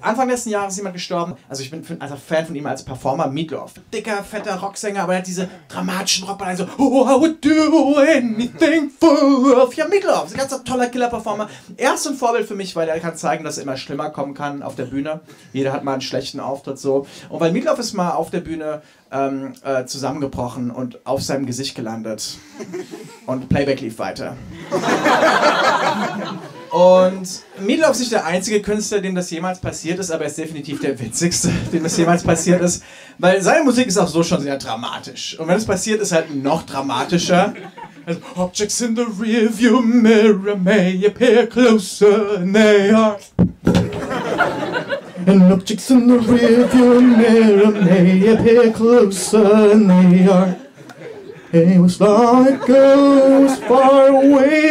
Anfang letzten Jahres ist jemand gestorben. Also ich bin also Fan von ihm als Performer, Meatloaf. Dicker, fetter Rocksänger, aber er hat diese dramatischen Rockballen so oh, I would do anything for... Ja, Meatloaf, ist ein ganz toller Killer-Performer. Er ist ein Vorbild für mich, weil er kann zeigen, dass es immer schlimmer kommen kann auf der Bühne. Jeder hat mal einen schlechten Auftritt so. Und weil Meatloaf ist mal auf der Bühne zusammengebrochen und auf seinem Gesicht gelandet. Und Playback lief weiter. Und Meatloaf ist nicht der einzige Künstler, dem das jemals passiert ist, aber er ist definitiv der witzigste, dem das jemals passiert ist. Weil seine Musik ist auch so schon sehr dramatisch. Und wenn es passiert, ist halt noch dramatischer. Also, Objects in the rearview mirror may appear closer than they are. And objects in the rearview mirror may appear closer than they are. It was like I was far away.